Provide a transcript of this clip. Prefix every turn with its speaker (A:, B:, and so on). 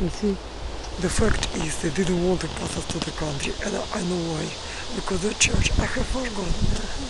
A: You see, the fact is they didn't want to pass us to the country, and I know why. Because the church, I have forgotten.